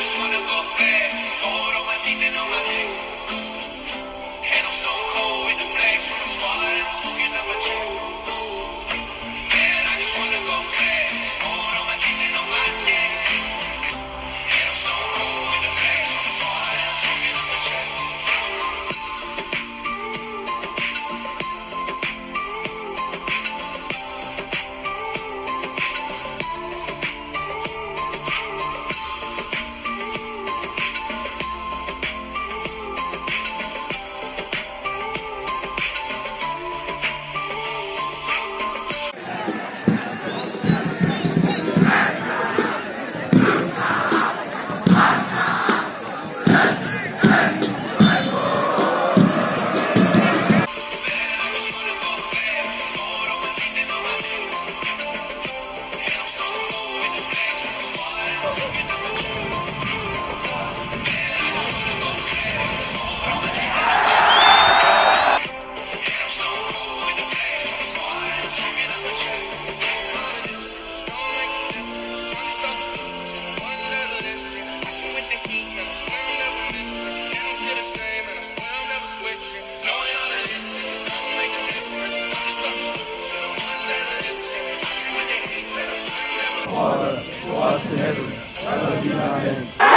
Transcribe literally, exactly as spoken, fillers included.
just wanna go fast. Gold on my teeth and on my neck. And I'm stone cold with the flex from the squad and I'm smoking up my check. Man, I just wanna go fast. Gold on my teeth and on my neck. And I'm stone cold with the flex from the squad and I'm smoking up my check. Water, water, I love you,